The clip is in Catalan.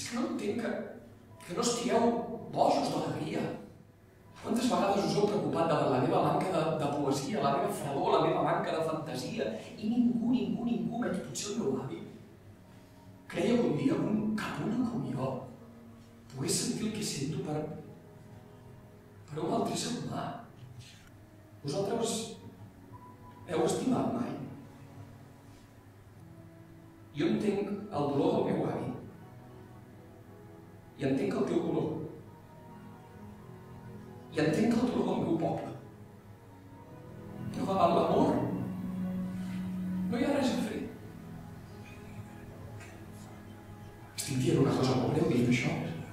que no entenc que no estigueu bojos d'alegria. Quantes vegades us heu preocupat davant la meva manca de poesia, la meva fredor, la meva manca de fantasia, i ningú, menys potser el meu avi, creia que un dia un capulla com jo pogués sentir el que sento per un altre ser humà. Vosaltres heu estimat mai? Jo entenc el dolor del meu avi i entenc el teu dolor i entenc el dolor del meu poble, però davant l'amor no hi ha res a fer. Estic dient una cosa molt greu dient això.